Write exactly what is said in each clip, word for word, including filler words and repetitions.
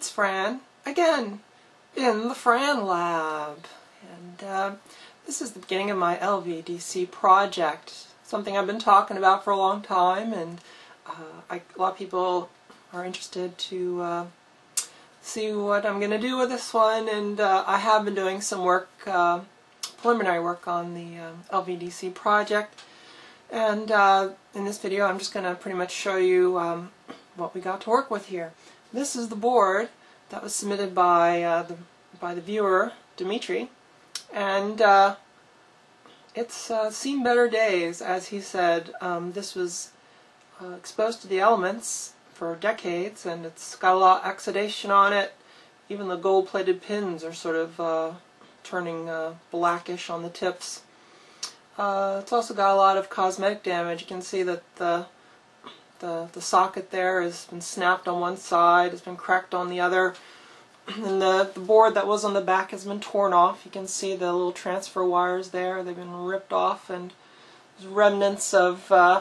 it's Fran, again, in the Fran Lab. And uh, this is the beginning of my L V D C project, something I've been talking about for a long time, and uh, I, a lot of people are interested to uh, see what I'm going to do with this one, and uh, I have been doing some work, uh, preliminary work on the uh, L V D C project, and uh, in this video I'm just going to pretty much show you um, what we got to work with here. This is the board that was submitted by uh, the by the viewer Dimitri, and uh, it's uh, seen better days, as he said. Um, this was uh, exposed to the elements for decades, and it's got a lot of oxidation on it. Even the gold-plated pins are sort of uh, turning uh, blackish on the tips. Uh, it's also got a lot of cosmetic damage. You can see that the The, the socket there has been snapped on one side, has been cracked on the other, and the, the board that was on the back has been torn off. You can see the little transfer wires there, they've been ripped off, and there's remnants of, uh,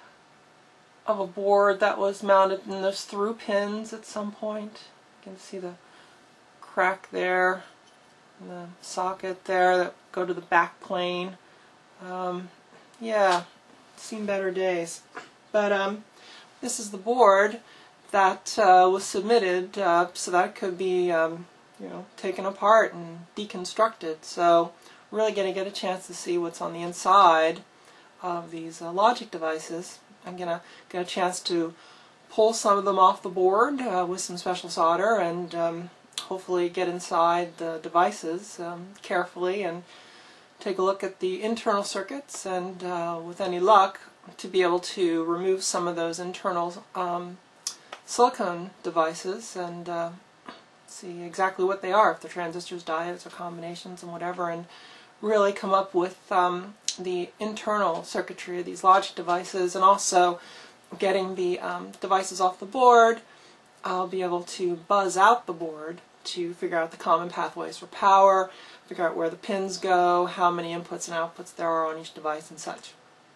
of a board that was mounted in those through pins at some point. You can see the crack there, and the socket there that go to the back plane. Um, yeah, seen better days. But um, this is the board that uh, was submitted uh, so that it could be um, you know, taken apart and deconstructed. So we're really going to get a chance to see what's on the inside of these uh, logic devices. I'm going to get a chance to pull some of them off the board uh, with some special solder, and um, hopefully get inside the devices um, carefully and take a look at the internal circuits, and uh, with any luck to be able to remove some of those internal um, silicone devices and uh, see exactly what they are, if they're transistors, diodes, or combinations, and whatever, and really come up with um, the internal circuitry of these logic devices. And also getting the um, devices off the board, I'll be able to buzz out the board to figure out the common pathways for power, figure out where the pins go, how many inputs and outputs there are on each device, and such.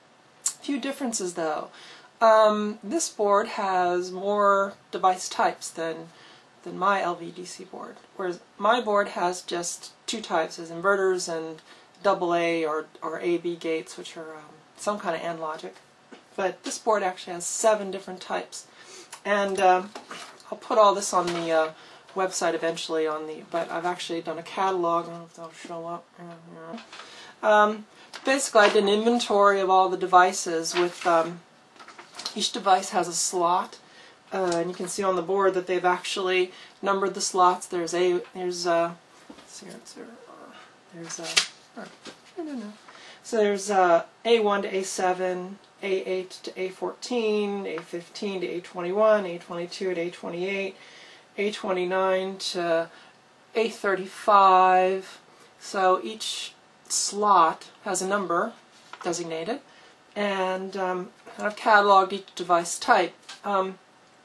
Few differences though. Um, this board has more device types than than my L V D C board, whereas my board has just two types, as inverters and double A or, or A B gates, which are um, some kind of AND logic. But this board actually has seven different types, and um, I'll put all this on the uh, website eventually. On the, but I've actually done a catalog. I don't know if that'll show up. Yeah, yeah. Um, Basically, I did an inventory of all the devices. With um, each device has a slot, uh, and you can see on the board that they've actually numbered the slots. There's a there's a let's see, let's see, uh, there's a oh, I don't know. So there's uh, A one to A seven, A eight to A fourteen, A fifteen to A twenty-one, A twenty-two to A twenty-eight, A twenty-nine to A thirty-five. So each slot has a number designated, and um, I've cataloged each device type. Um,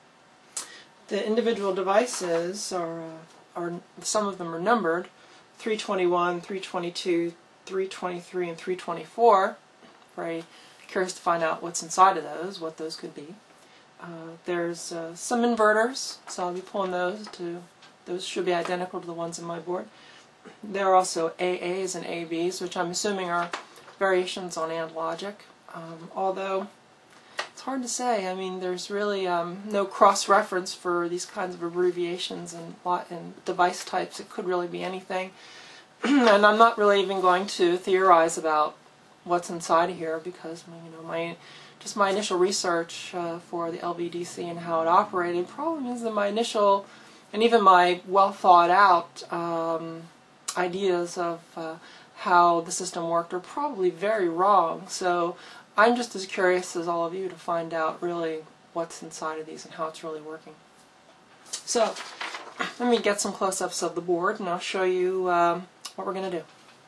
the individual devices are, uh, are some of them are numbered: three twenty-one, three twenty-two, three twenty-three, and three twenty-four. Very curious to find out what's inside of those, what those could be. Uh, there's uh, some inverters, so I'll be pulling those to. Those should be identical to the ones in my board. There are also A As and A Bs, which I'm assuming are variations on AND logic, um, although it's hard to say. I mean, there's really um, no cross-reference for these kinds of abbreviations and, and device types. It could really be anything. And I'm not really even going to theorize about what's inside of here, because you know my just my initial research uh, for the L V D C and how it operated probably means that my initial and even my well thought out um, ideas of uh, how the system worked are probably very wrong. So I'm just as curious as all of you to find out really what's inside of these and how it's really working. So let me get some close-ups of the board, and I'll show you um, what we're going to do.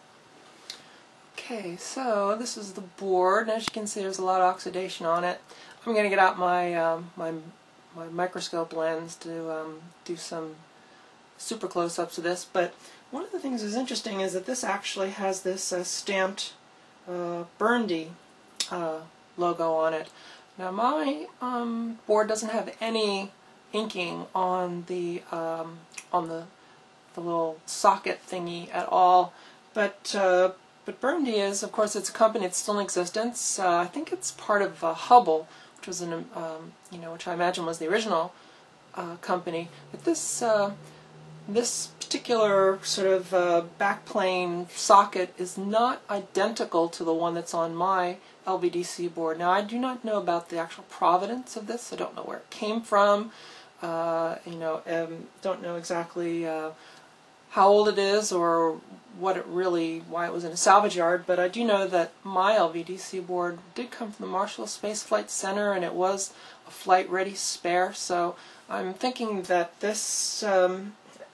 Okay, so this is the board, and as you can see there's a lot of oxidation on it. I'm going to get out my, um, my, my microscope lens to um, do some super close-ups of this, but one of the things that's interesting is that this actually has this uh, stamped uh, Burndy uh, logo on it. Now my um, board doesn't have any inking on the um, on the the little socket thingy at all. But uh, but Burndy is, of course, it's a company that's still in existence. Uh, I think it's part of uh, Hubble, which was an um, you know which I imagine was the original uh, company. But this uh, this particular sort of uh, backplane socket is not identical to the one that's on my L V D C board. Now, I do not know about the actual provenance of this. I don't know where it came from. Uh, you know, um, don't know exactly uh, how old it is or what it really, why it was in a salvage yard. But I do know that my L V D C board did come from the Marshall Space Flight Center, and it was a flight-ready spare. So I'm thinking that this um,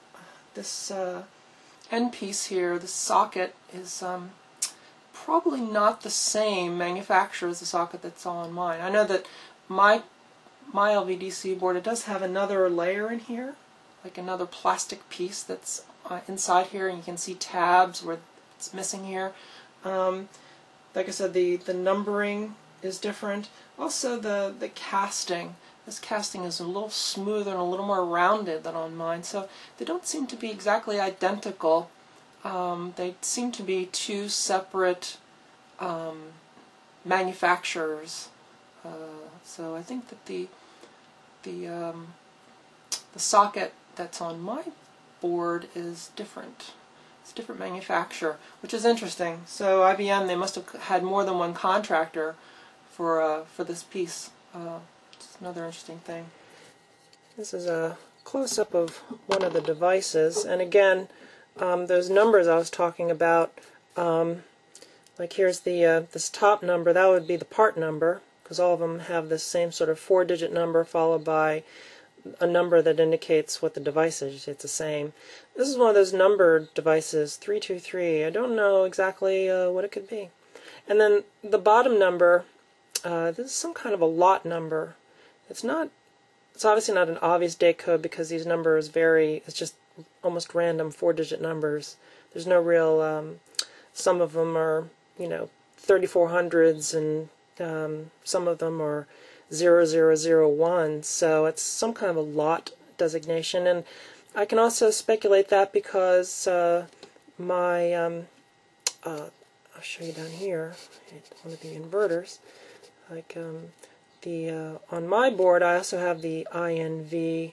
this uh, end piece here, the socket, is um, probably not the same manufacturer as the socket that's on mine. I know that my my L V D C board, it does have another layer in here, like another plastic piece that's uh, inside here, and you can see tabs where it's missing here. Um, like I said, the the numbering is different. Also, the the casting. This casting is a little smoother and a little more rounded than on mine, so they don't seem to be exactly identical. Um, they seem to be two separate um, manufacturers. Uh, so I think that the the um, the socket that's on my board is different. It's a different manufacturer, which is interesting. So I B M, they must have had more than one contractor for uh, for this piece. Uh, it's another interesting thing. This is a close-up of one of the devices, and again, Um, those numbers I was talking about, um, like here's the uh, this top number, that would be the part number, because all of them have this same sort of four-digit number followed by a number that indicates what the device is. It's the same. This is one of those numbered devices, three two three. I don't know exactly uh, what it could be. And then the bottom number, uh, this is some kind of a lot number. It's not. It's obviously not an obvious date code because these numbers vary. It's just almost random four-digit numbers. There's no real, um, some of them are, you know, thirty-four hundreds, and um, some of them are zero zero zero one, so it's some kind of a lot designation. And I can also speculate that because uh, my, um, uh, I'll show you down here, one of the inverters, like um, the, uh, on my board I also have the I N V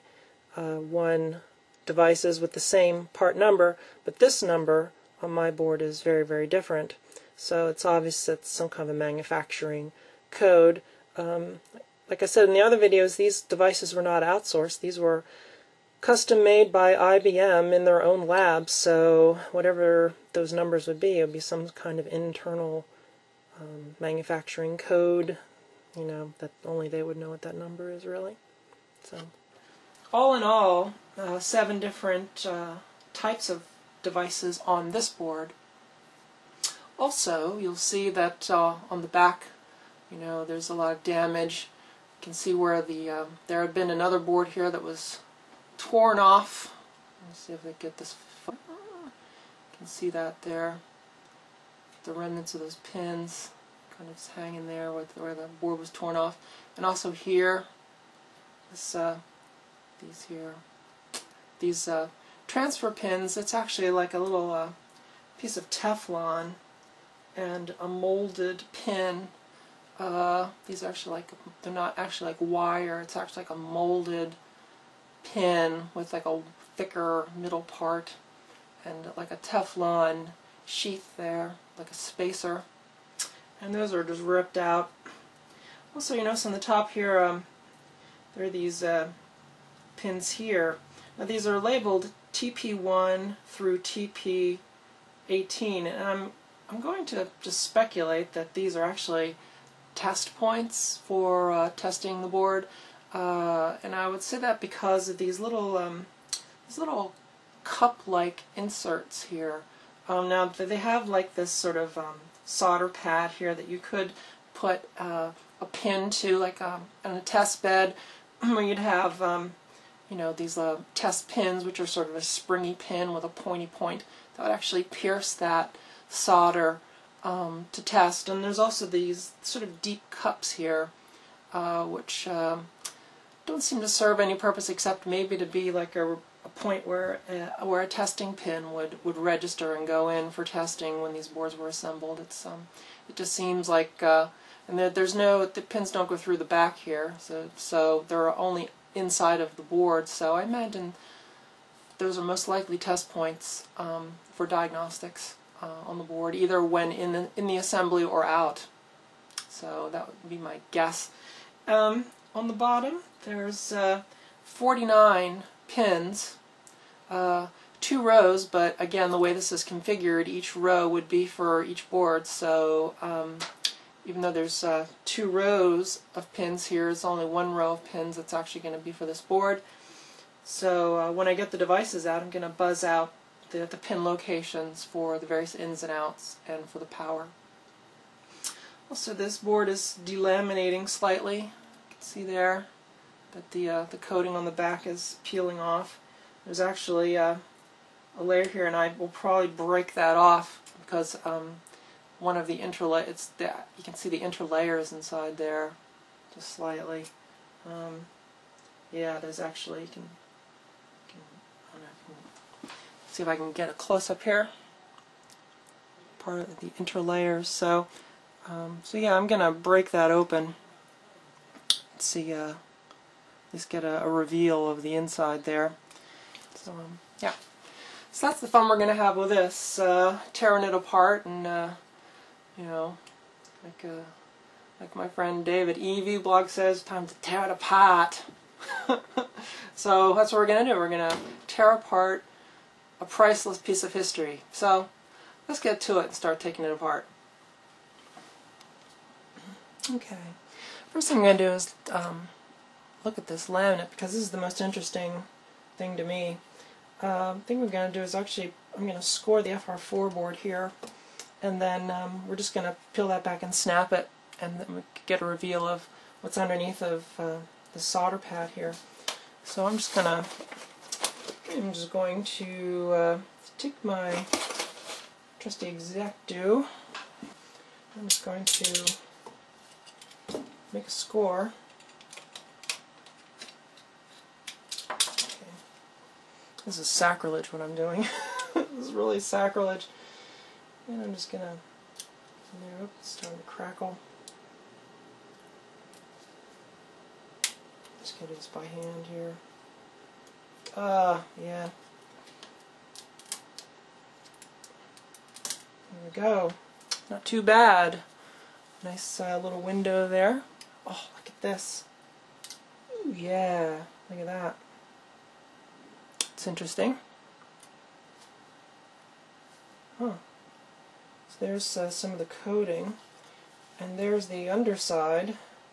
one devices with the same part number, but this number on my board is very, very different. So it's obvious that it's some kind of a manufacturing code. Um, like I said in the other videos, these devices were not outsourced. These were custom made by I B M in their own labs, so whatever those numbers would be, it would be some kind of internal um, manufacturing code, you know, that only they would know what that number is, really. So, all in all, uh, seven different uh, types of devices on this board. Also, you'll see that uh, on the back, you know, there's a lot of damage. You can see where the uh, there had been another board here that was torn off. Let's see if I get this. You can see that there. The remnants of those pins kind of just hanging there with where the board was torn off. And also here, this uh, these here, these uh, transfer pins. It's actually like a little uh, piece of Teflon and a molded pin. Uh, these are actually like, they're not actually like wire. It's actually like a molded pin with like a thicker middle part and like a Teflon sheath there, like a spacer. And those are just ripped out. Also, you notice on the top here, um, there are these uh, pins here. Now these are labeled T P one through T P eighteen, and I'm I'm going to just speculate that these are actually test points for uh, testing the board, uh, and I would say that because of these little um, these little cup-like inserts here. Um, now they have like this sort of um, solder pad here that you could put uh, a pin to, like um, on a test bed, where you'd have um, you know, these uh, test pins, which are sort of a springy pin with a pointy point that would actually pierce that solder um, to test. And there's also these sort of deep cups here, uh, which uh, don't seem to serve any purpose except maybe to be like a, a point where uh, where a testing pin would, would register and go in for testing when these boards were assembled. It's um, it just seems like, uh, and there, there's no, the pins don't go through the back here, so so they're only inside of the board. So I imagine those are most likely test points um, for diagnostics uh, on the board, either when in the, in the assembly or out. So that would be my guess. Um, on the bottom, there's uh, forty-nine pins, uh, two rows, but again, the way this is configured, each row would be for each board. So um, even though there's uh, two rows of pins here, it's only one row of pins that's actually going to be for this board. So uh, when I get the devices out, I'm going to buzz out the, the pin locations for the various ins and outs and for the power. Also, this board is delaminating slightly. You can see there that the uh, the coating on the back is peeling off. There's actually uh, a layer here, and I will probably break that off because um, one of the interlay it's the, you can see the interlayers inside there, just slightly. Um, yeah, there's actually you can, you can, I don't know, I can see if I can get a close up here. Part of the interlayers. So. Um, so yeah, I'm going to break that open. Let's see, uh, at least get a, a reveal of the inside there. So um, yeah, so that's the fun we're going to have with this, uh, tearing it apart, and uh, you know, like uh, like my friend David E V blog says, time to tear it apart. So that's what we're going to do. We're going to tear apart a priceless piece of history. So let's get to it and start taking it apart. Okay, first thing I'm going to do is um, look at this laminate, because this is the most interesting thing to me. Uh, the thing we're going to do is actually, I'm going to score the F R four board here, and then um, we're just going to peel that back and snap it, and then we get a reveal of what's underneath of uh, the solder pad here. So I'm just going to, I'm just going to uh, take my trusty X-Acto. I'm just going to make a score. Okay. This is sacrilege what I'm doing. This is really sacrilege. And I'm just gonna, there, it's starting to crackle. Just gonna do this by hand here. Ah, uh, yeah. There we go. Not too bad. Nice uh, little window there. Oh, look at this. Ooh, yeah, look at that. It's interesting. Huh. So there's uh, some of the coating, and there's the underside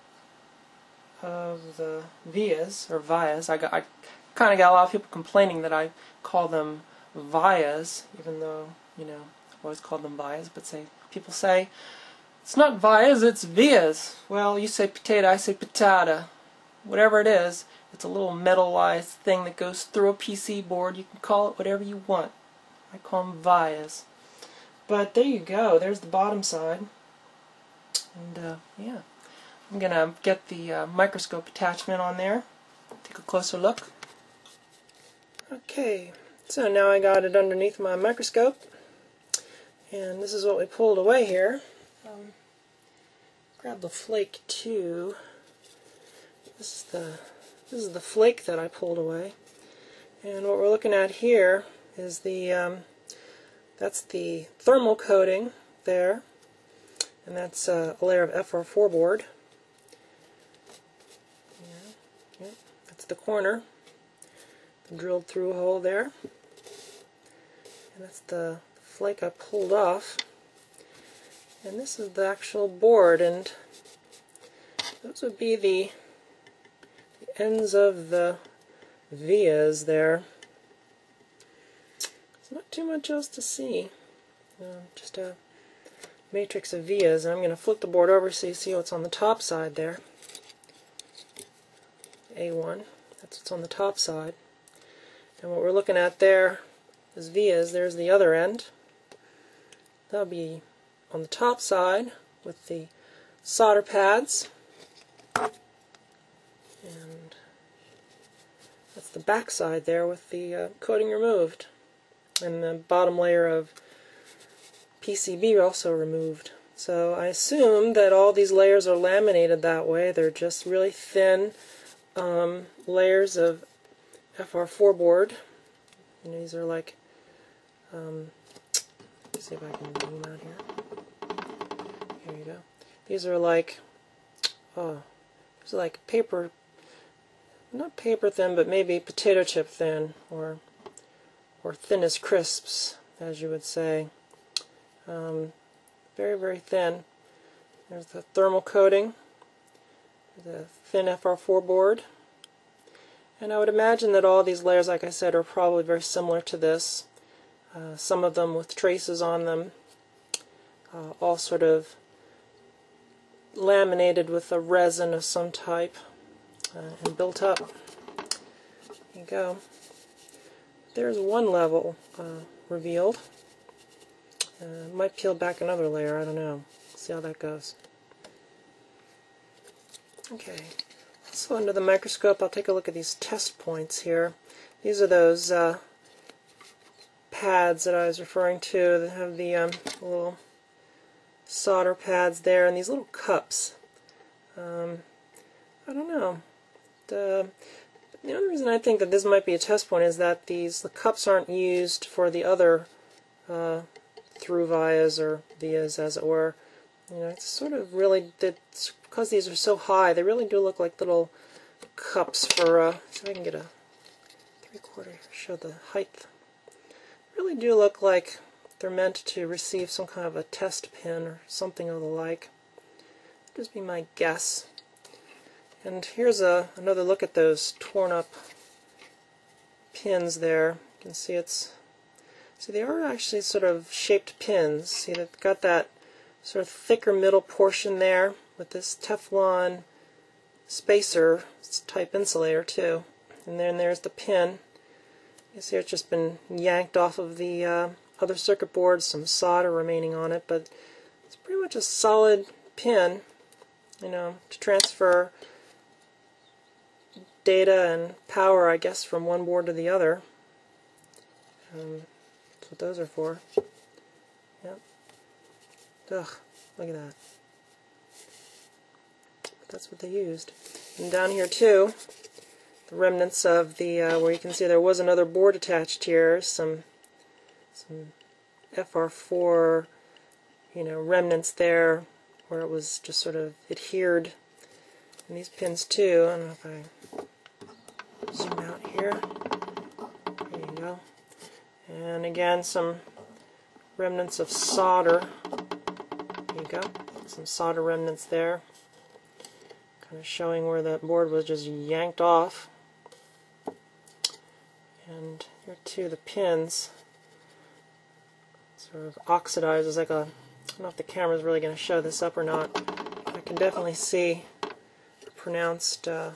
of the vias, or vias. I, got, I kind of got a lot of people complaining that I call them vias, even though, you know, I've always called them vias, but say people say, it's not vias, it's vias. Well, you say potato, I say patata. Whatever it is, it's a little metallized thing that goes through a P C board. You can call it whatever you want. I call them vias. But there you go. There's the bottom side. And uh, yeah, I'm going to get the uh, microscope attachment on there. Take a closer look. Okay, so now I got it underneath my microscope. And this is what we pulled away here. Um, grab the flake too. This is the this is the flake that I pulled away, and what we're looking at here is the um, that's the thermal coating there, and that's uh, a layer of F R four board. Yeah, yeah, that's the corner, the drilled through hole there, and that's the flake I pulled off. And this is the actual board, and those would be the, the ends of the vias there. There's not too much else to see. Uh, just a matrix of vias. And I'm going to flip the board over so you see what's on the top side there. A one, that's what's on the top side. And what we're looking at there is vias. There's the other end. That'll be on the top side with the solder pads, and That's the back side there with the uh, coating removed, and the bottom layer of P C B also removed. So I assume that all these layers are laminated that way. They're just really thin um, layers of F R four board. And these are like, um, let's see if I can zoom out here. Here you go. These are like, oh, these are like paper, not paper thin, but maybe potato chip thin, or or thin as crisps, as you would say. Um, very, very thin. There's the thermal coating, the thin F R four board. And I would imagine that all these layers, like I said, are probably very similar to this. Uh, some of them with traces on them, uh, all sort of laminated with a resin of some type uh, and built up. There you go. There's one level uh, revealed. Uh, might peel back another layer, I don't know. See how that goes. Okay, so under the microscope I'll take a look at these test points here. These are those uh, pads that I was referring to that have the um, little solder pads there and these little cups. Um, I don't know. The, the only reason I think that this might be a test point is that these the cups aren't used for the other uh, through vias or vias, as it were. You know, it's sort of really, it's, because these are so high, they really do look like little cups for, uh, see if I can get a three quarter here, show the height. Really do look like they're meant to receive some kind of a test pin or something of the like. Just be my guess. And here's a another look at those torn up pins there. You can see it's, see they are actually sort of shaped pins. See, they've got that sort of thicker middle portion there with this Teflon spacer type insulator too. And then there's the pin. You see it's just been yanked off of the uh, other circuit board, some solder remaining on it, but it's pretty much a solid pin, you know, to transfer data and power, I guess, from one board to the other. Um, that's what those are for. Yep. Ugh, look at that. But that's what they used. And down here too, the remnants of the, uh, where you can see there was another board attached here, some some F R four, you know, remnants there, where it was just sort of adhered. And these pins too, I don't know if I zoom out here. There you go. And again, some remnants of solder. There you go. Some solder remnants there. Kind of showing where that board was just yanked off. And here too, the pins sort of oxidized. It's like a, I don't know if the camera's really going to show this up or not. I can definitely see pronounced uh,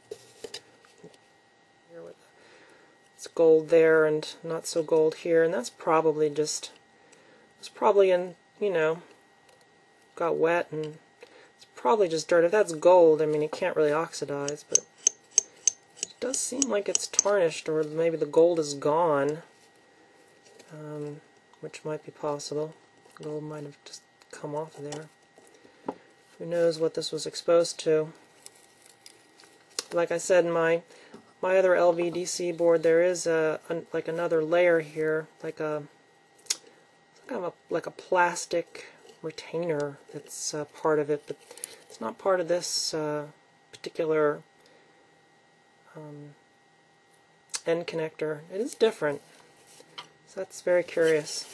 it's gold there and not so gold here, and that's probably just, it's probably in, you know, got wet and it's probably just dirt. If that's gold, I mean, it can't really oxidize, but it does seem like it's tarnished, or maybe the gold is gone, um, which might be possible. Gold might have just come off of there. Who knows what this was exposed to. Like I said, in my my other L V D C board, there is a, a like another layer here, like a kind of a, like a plastic retainer that's uh, part of it, but it's not part of this uh, particular um, end connector. It is different, so that's very curious.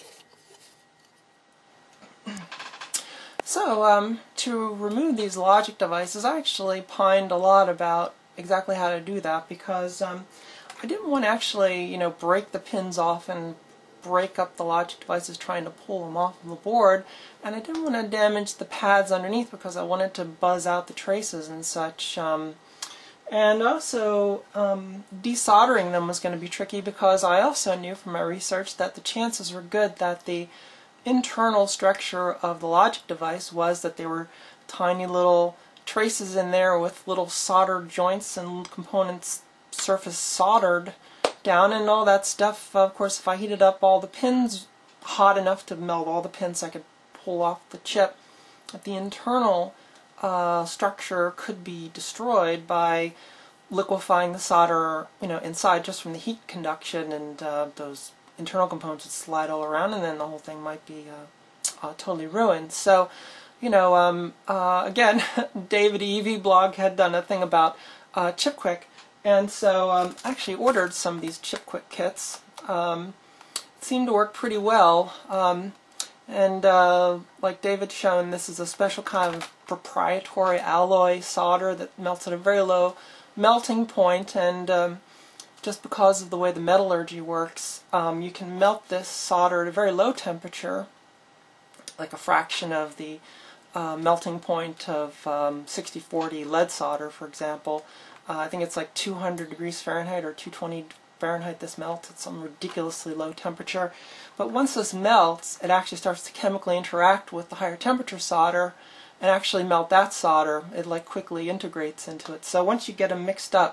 So, um, to remove these logic devices, I actually pined a lot about exactly how to do that, because um, I didn't want to actually, you know, break the pins off and break up the logic devices trying to pull them off of the board, and I didn't want to damage the pads underneath because I wanted to buzz out the traces and such. Um, and also, um, desoldering them was going to be tricky, because I also knew from my research that the chances were good that the internal structure of the logic device was that there were tiny little traces in there with little solder joints and components surface soldered down and all that stuff. Of course, if I heated up all the pins hot enough to melt all the pins, I could pull off the chip. But the internal uh, structure could be destroyed by liquefying the solder, you know, inside just from the heat conduction, and uh, those internal components would slide all around, and then the whole thing might be uh, uh, totally ruined. So, you know, um, uh, again, David E V blog had done a thing about uh, Chip Quick, and so um, I actually ordered some of these Chip Quick kits. Um, it seemed to work pretty well, um, and uh, like David's shown, this is a special kind of proprietary alloy solder that melts at a very low melting point, and um, just because of the way the metallurgy works, um, you can melt this solder at a very low temperature, like a fraction of the uh, melting point of um, sixty forty lead solder, for example. Uh, I think it's like two hundred degrees Fahrenheit or two twenty Fahrenheit this melts at some ridiculously low temperature. But once this melts, it actually starts to chemically interact with the higher temperature solder and actually melt that solder. It like quickly integrates into it. So once you get them mixed up,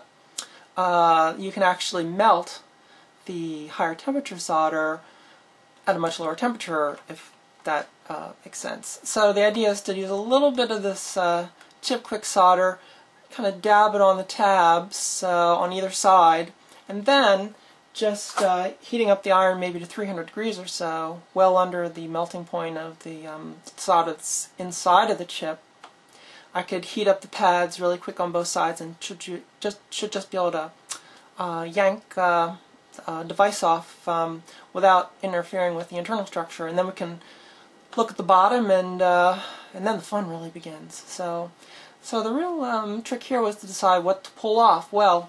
uh, you can actually melt the higher temperature solder at a much lower temperature, if that uh, makes sense. So the idea is to use a little bit of this uh, Chip Quick solder, kind of dab it on the tabs uh, on either side, and then just uh, heating up the iron maybe to three hundred degrees or so, well under the melting point of the um, solder that's inside of the chip. I could heat up the pads really quick on both sides, and should just should just be able to uh, yank uh, uh, device off um, without interfering with the internal structure, and then we can look at the bottom, and uh, and then the fun really begins. So, so the real um, trick here was to decide what to pull off. Well,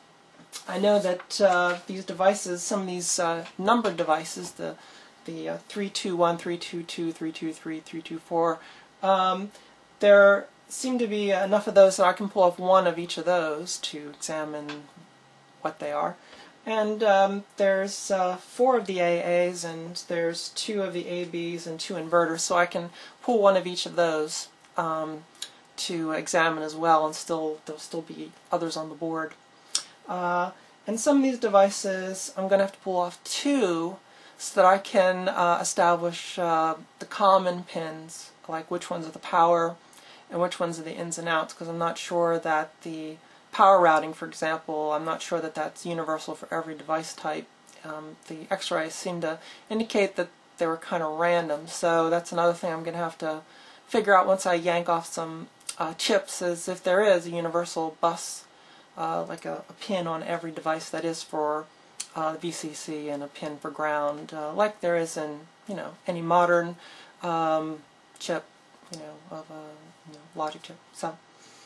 I know that uh, these devices, some of these uh, numbered devices, the the uh, three two one, three two two, three two three, three two four, um, there seem to be enough of those that I can pull off one of each of those to examine what they are. And um, there's uh, four of the A As, and there's two of the A Bs and two inverters, so I can pull one of each of those um, to examine as well, and still there'll still be others on the board. Uh, and some of these devices I'm going to have to pull off two so that I can uh, establish uh, the common pins, like which ones are the power and which ones are the ins and outs, because I'm not sure that the power routing, for example, I'm not sure that that's universal for every device type. Um, the x-rays seem to indicate that they were kind of random, so that's another thing I'm going to have to figure out once I yank off some uh, chips, is if there is a universal bus, uh, like a, a pin on every device that is for uh, the V C C, and a pin for ground, uh, like there is in, you know, any modern um, chip, you know, of a you know, logic chip. So.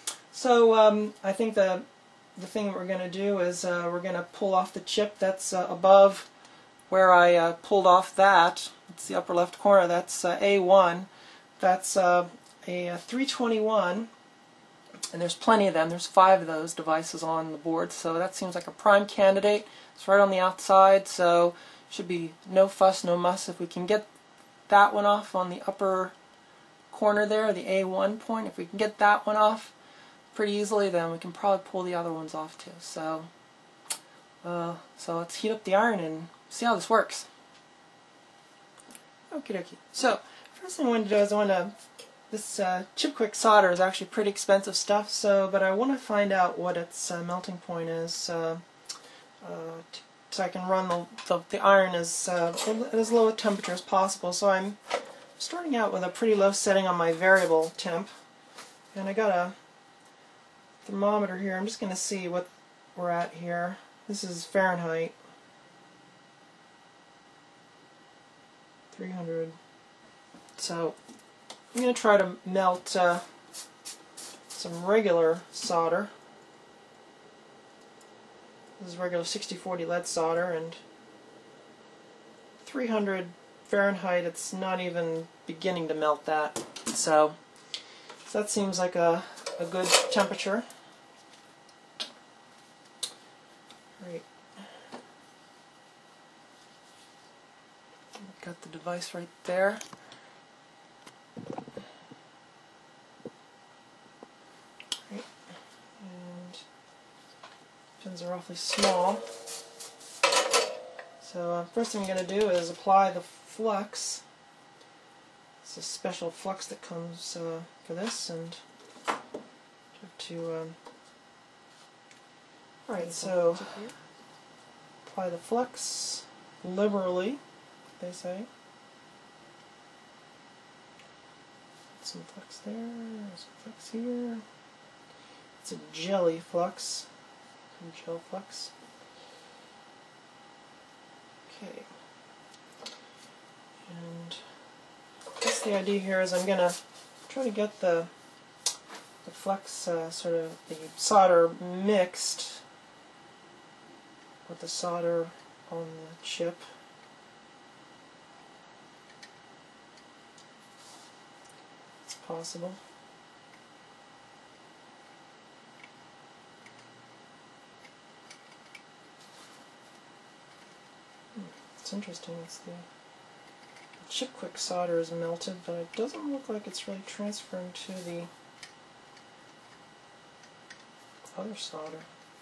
So um, I think the the thing we're going to do is uh, we're going to pull off the chip that's uh, above where I uh, pulled off that. It's the upper left corner. That's uh, A one. That's uh, a, a three twenty-one, and there's plenty of them. There's five of those devices on the board, so that seems like a prime candidate. It's right on the outside, so should be no fuss, no muss. If we can get that one off on the upper corner there, the A one point, if we can get that one off pretty easily, then we can probably pull the other ones off too. So, uh, so let's heat up the iron and see how this works. Okie dokie. So, first thing I want to do is I want to, this uh, Chip Quick solder is actually pretty expensive stuff, so, but I want to find out what its uh, melting point is, uh, uh, so I can run the, the, the iron as, uh, at as low a temperature as possible. So I'm starting out with a pretty low setting on my variable temp, and I got a thermometer here. I'm just going to see what we're at here. This is Fahrenheit. three hundred. So I'm going to try to melt uh, some regular solder. This is regular sixty forty lead solder, and three hundred Fahrenheit, it's not even beginning to melt that. So, so that seems like a, a good temperature. Right. Got the device right there. Right. And pins are off awfully small. So uh, first thing I'm going to do is apply the flux. It's a special flux that comes uh, for this, and have to. Um, all right, so apply the flux liberally, they say. Some flux there, some flux here. It's a jelly flux, some gel flux. Okay, and that's the idea here. Is I'm gonna try to get the the flux, uh, sort of the solder mixed with the solder on the chip. It's possible. Hmm, it's interesting. It's the, the chip quick solder is melted, but it doesn't look like it's really transferring to the other solder.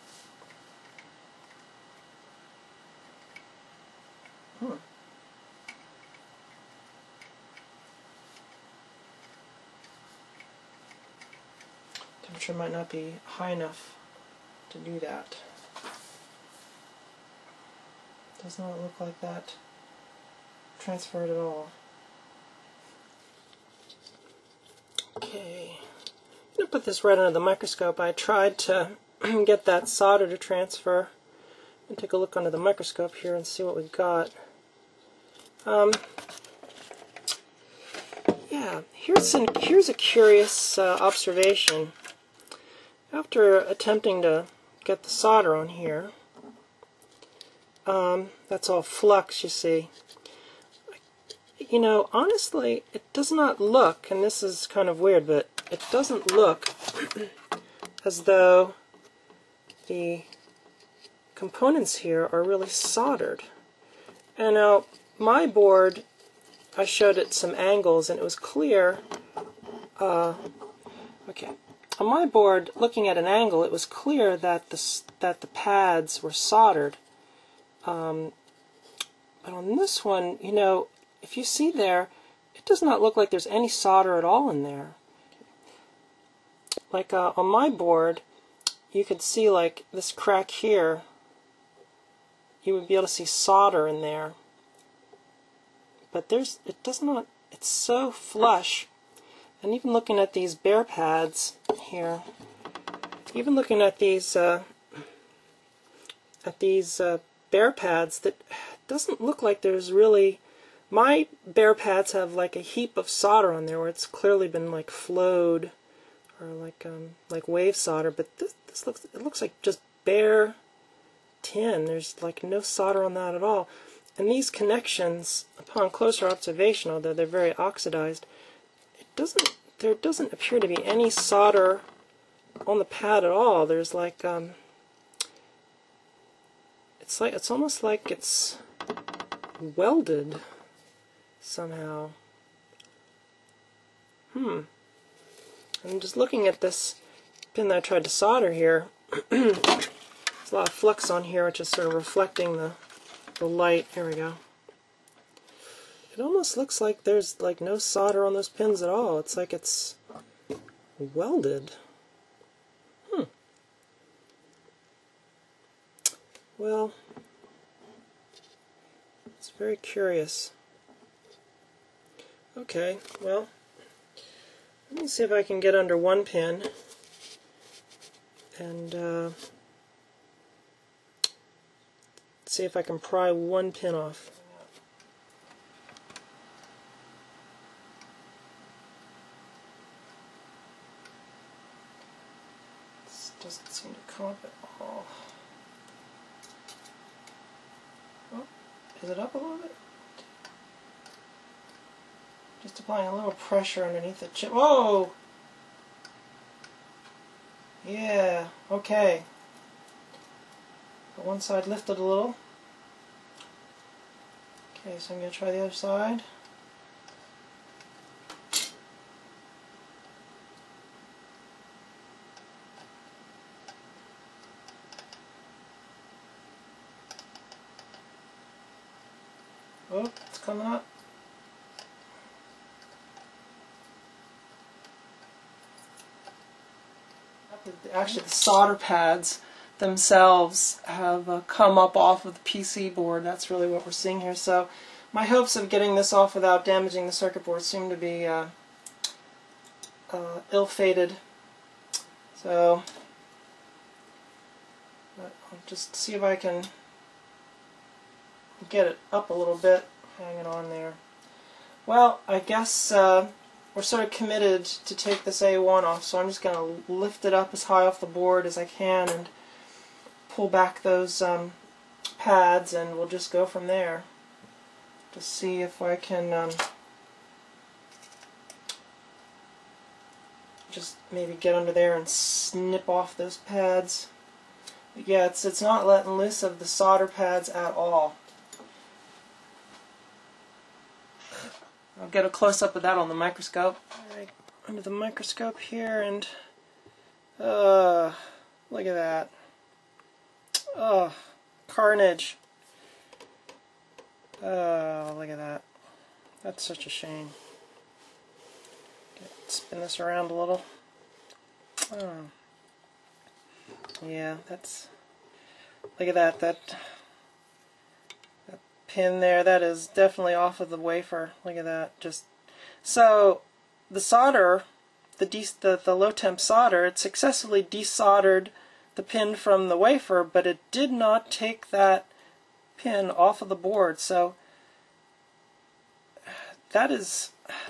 Hmm. Temperature might not be high enough to do that. Does not look like that transferred at all. Okay, I'm going to put this right under the microscope. I tried to get that solder to transfer. And take a look under the microscope here and see what we've got. Um, yeah, here's an, here's a curious uh, observation. After attempting to get the solder on here, um, that's all flux, you see. You know, honestly, it does not look, and this is kind of weird, but it doesn't look as though the components here are really soldered. And now, my board, I showed it some angles, and it was clear. Uh, okay, on my board, looking at an angle, it was clear that the that the pads were soldered. Um, but on this one, you know, if you see there, it does not look like there's any solder at all in there. Like uh, on my board, you could see like this crack here. You would be able to see solder in there. But there's, it does not, it's so flush. And even looking at these bare pads here, even looking at these, uh, at these uh, bare pads, that doesn't look like there's really, my bare pads have like a heap of solder on there where it's clearly been like flowed, or like, um, like wave solder, but this, this looks, it looks like just bare tin. There's like no solder on that at all. And these connections, upon closer observation, although they're very oxidized, it doesn't, there doesn't appear to be any solder on the pad at all. There's like, um, it's like, it's almost like it's welded somehow. Hmm. I'm just looking at this pin that I tried to solder here. There's a lot of flux on here, which is sort of reflecting the, the light. Here we go. It almost looks like there's like no solder on those pins at all. It's like it's welded. Hmm. Well, it's very curious. Okay, well, let me see if I can get under one pin and uh, see if I can pry one pin off. This doesn't seem to come up at all. Oh, is it up a little bit? Just applying a little pressure underneath the chip. Whoa! Yeah, okay. Got one side lifted a little. Okay, so I'm going to try the other side. Oh, it's coming up. Actually, the solder pads themselves have uh, come up off of the P C board. That's really what we're seeing here. So my hopes of getting this off without damaging the circuit board seem to be uh, uh, ill-fated. So I'll just see if I can get it up a little bit, hanging on there. Well, I guess uh, we're sort of committed to take this A one off, so I'm just going to lift it up as high off the board as I can and pull back those um, pads, and we'll just go from there. Just see if I can um, just maybe get under there and snip off those pads. But yeah, it's, it's not letting loose of the solder pads at all. I'll get a close-up of that on the microscope. Alright, under the microscope here, and uh, look at that. Oh, carnage. Oh, look at that. That's such a shame. Okay, spin this around a little. Oh. Yeah, that's... Look at that. That... pin there, that is definitely off of the wafer. Look at that. Just so the solder, the, de the the low temp solder, it successfully desoldered the pin from the wafer, but it did not take that pin off of the board. So that is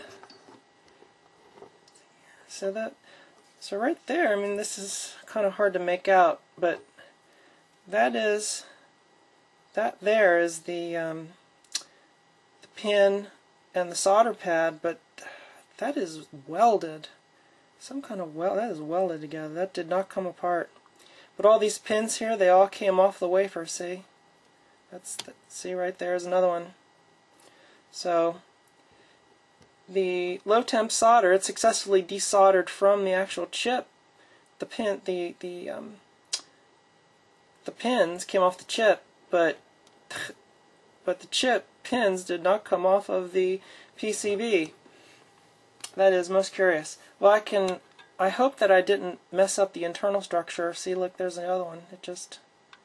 so that so right there. I mean, this is kind of hard to make out, but that is. That there is the, um, the pin and the solder pad, but that is welded. Some kind of weld. That is welded together. That did not come apart. But all these pins here, they all came off the wafer. See? That's the, see right there is another one. So the low temp solder, it successfully desoldered from the actual chip. The pin, the the um, the pins came off the chip, but but the chip pins did not come off of the P C B. That is most curious. Well, I can. I hope that I didn't mess up the internal structure. See, look, there's the other one. It just.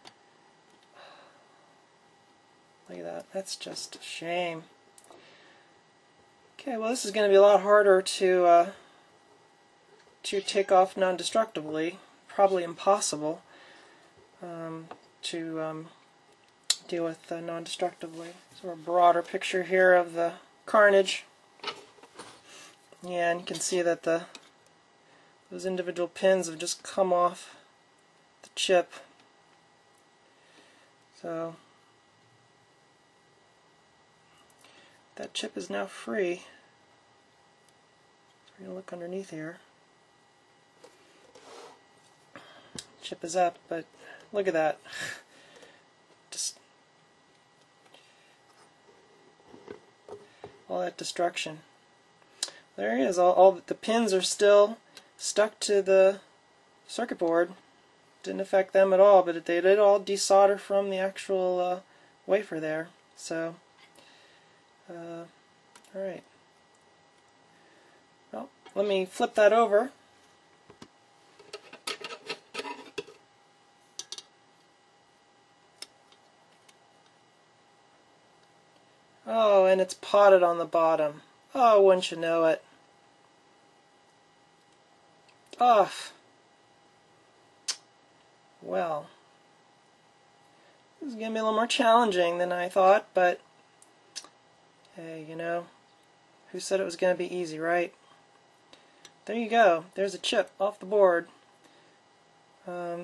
Look at that. That's just a shame. Okay, well, this is going to be a lot harder to uh, to take off non-destructively. Probably impossible um, to. Um, deal with uh, non-destructively. So a broader picture here of the carnage. Yeah, and you can see that the those individual pins have just come off the chip. So that chip is now free. So we're going to look underneath here. Chip is up, but look at that. Just all that destruction. There he is. All, all the pins are still stuck to the circuit board. Didn't affect them at all, but they did all desolder from the actual uh, wafer there. So, uh, all right. Well, let me flip that over. Oh, and it's potted on the bottom. Oh, wouldn't you know it. Oh. Well. This is going to be a little more challenging than I thought, but hey, you know, who said it was going to be easy, right? There you go. There's a chip off the board. Um,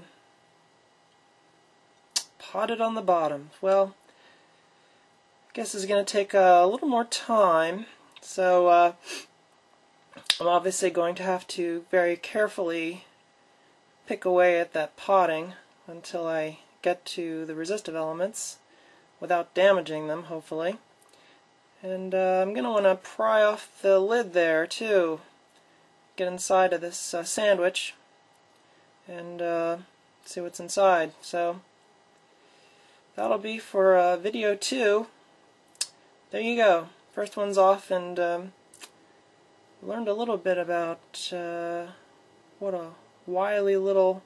potted on the bottom. Well, I guess it's going to take a little more time, so uh, I'm obviously going to have to very carefully pick away at that potting until I get to the resistive elements without damaging them, hopefully. And uh, I'm going to want to pry off the lid there too, get inside of this uh, sandwich and uh, see what's inside. So that'll be for uh, video two. there you go. First one's off, and um, learned a little bit about uh, what a wily little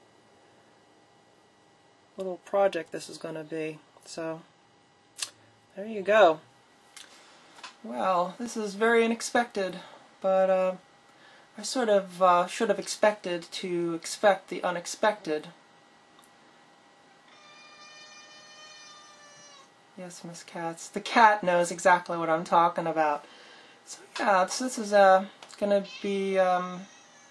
little project this is going to be. So there you go. Well, this is very unexpected, but uh, I sort of uh, should have expected to expect the unexpected. Yes, Miss Katz. The cat knows exactly what I'm talking about. So yeah, so this is uh, going to be, um,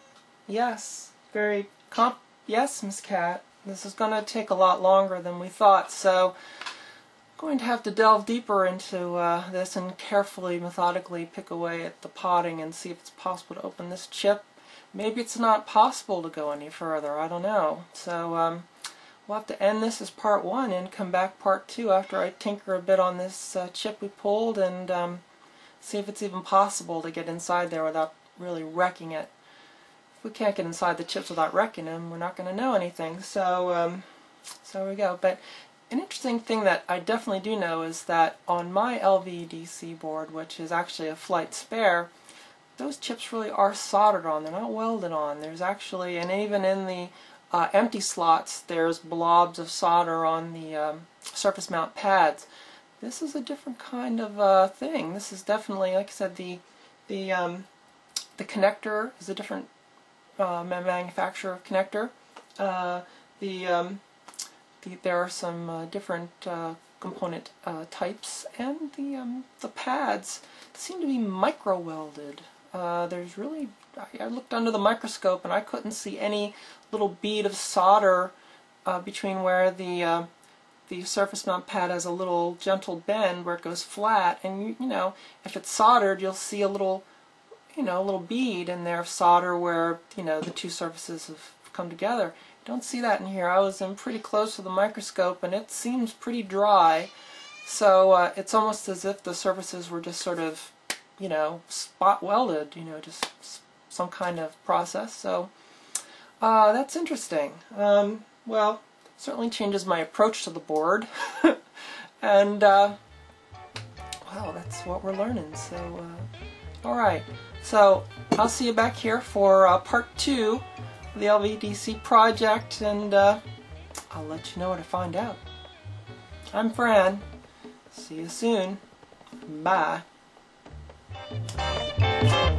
yes, very comp. Yes, Miss Cat. This is going to take a lot longer than we thought, so I'm going to have to delve deeper into uh, this and carefully, methodically pick away at the potting and see if it's possible to open this chip. Maybe it's not possible to go any further. I don't know. So um, we'll have to end this as part one and come back part two after I tinker a bit on this uh, chip we pulled and um, see if it's even possible to get inside there without really wrecking it. If we can't get inside the chips without wrecking them, we're not going to know anything. So, um, so there we go. But an interesting thing that I definitely do know is that on my L V D C board, which is actually a flight spare, those chips really are soldered on. They're not welded on. There's actually, and even in the uh, empty slots, there's blobs of solder on the um, surface mount pads. This is a different kind of uh, thing. This is definitely, like I said, the the um, the connector is a different uh, manufacturer of connector. Uh, the, um, the there are some uh, different uh, component uh, types, and the um, the pads seem to be micro welded. Uh, there's really, I, I looked under the microscope and I couldn't see any little bead of solder uh, between where the uh, the surface mount pad has a little gentle bend where it goes flat, and you, you know, if it's soldered, you'll see a little, you know, a little bead in there of solder where, you know, the two surfaces have come together. You don't see that in here. I was in pretty close to the microscope and it seems pretty dry, so uh, it's almost as if the surfaces were just sort of, you know, spot welded, you know, just some kind of process. So uh, that's interesting. Um, well, certainly changes my approach to the board. And uh, well, that's what we're learning. So uh, all right, so I'll see you back here for uh, part two of the L V D C project, and uh, I'll let you know what I find out. I'm Fran. See you soon. Bye.